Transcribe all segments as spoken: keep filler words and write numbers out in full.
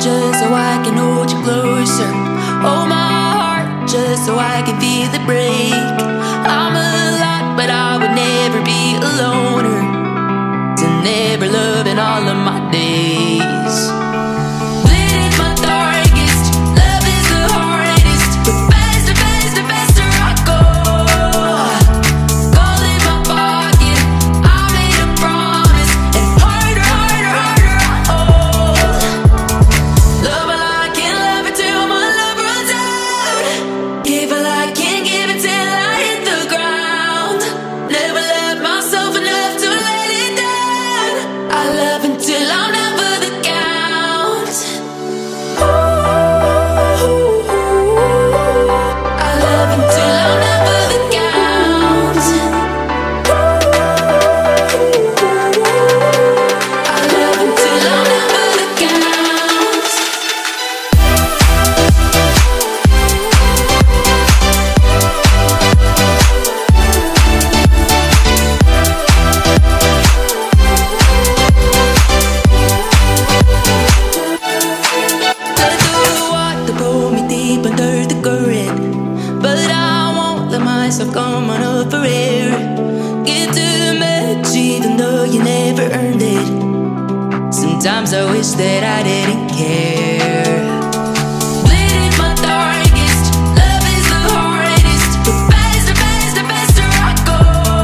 just so I can hold you closer. Hold my heart just so I can feel it break. I'm a lot, but I would never be a loner, to never love in all of my days. Bleed is my darkest, love is the hardest, but faster, faster, faster I go. Gold in my pocket, I made a promise, and harder, harder, harder I hold. Love all I can, love it till my love runs out. Give all I can, give it till I hit the ground. Never love myself enough to let it down. I love until I'm down for the count. Ooh, I love until I'm down for the count. I love until I'm down for the count. Let the water pull me deep under the current, but I won't let myself come on up for air. Give too much even though you never earned it. Sometimes I wish that I didn't care. Bleed is my darkest, love is the hardest, but faster, faster, faster I go.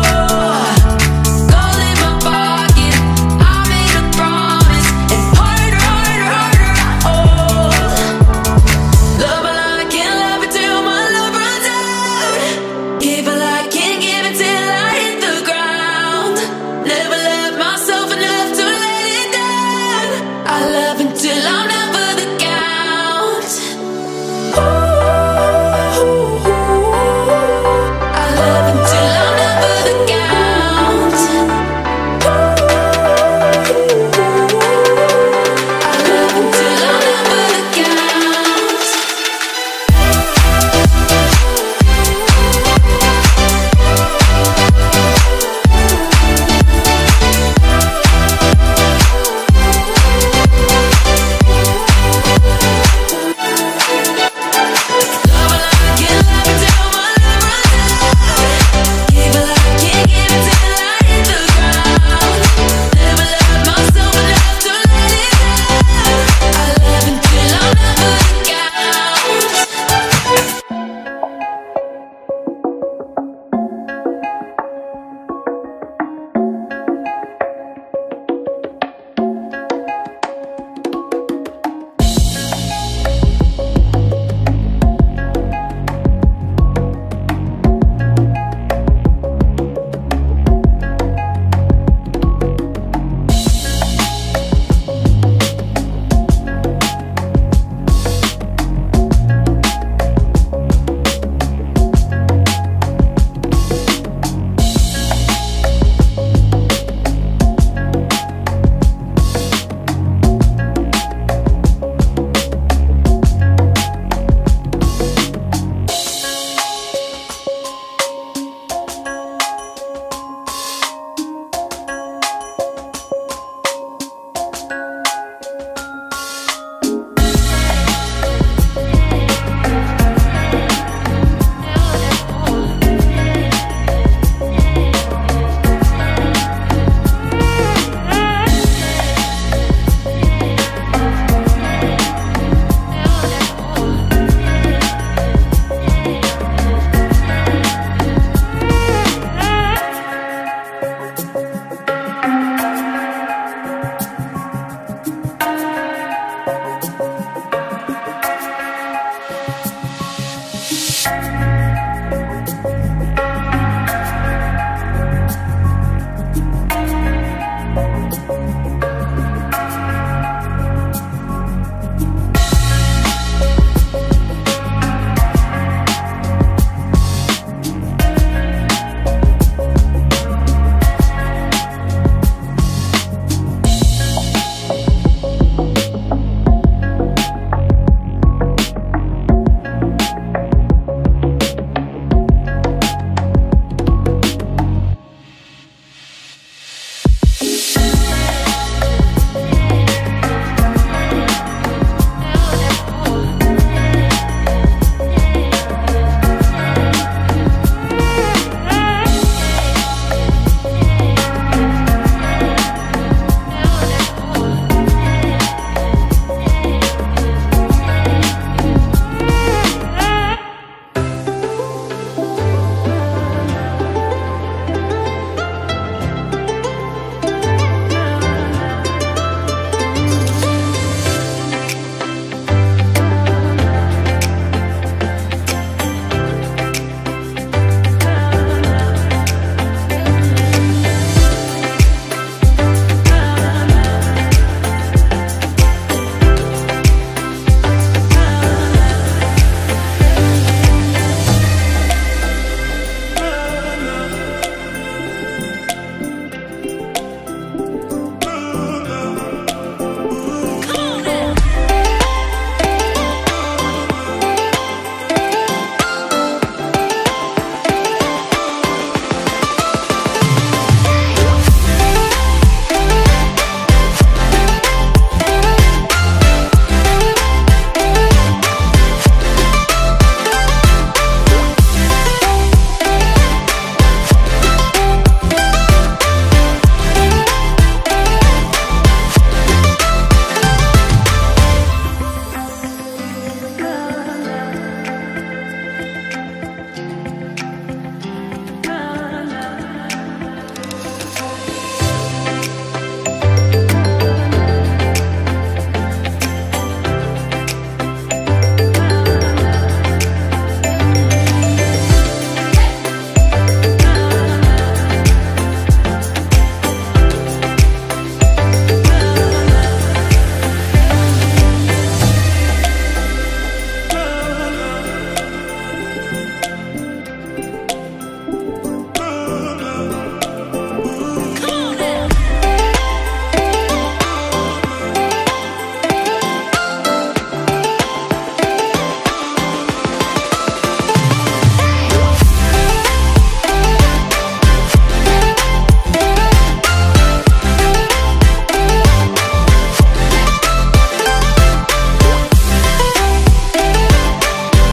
Gold in my pocket, I made a promise, and harder, harder, harder I hold. Love all I can, love it till my love runs out. Give all I can, give it till I hit the ground. Never love myself enough to let it down. I love until I'm down for the count. Ooh, I love until I'm down for the count. I love until I'm down for the count. Love all I can, love it till my love runs out. Give all I can, give it till I hit the ground. Never love myself enough to let it down. I love until I'm down for the count.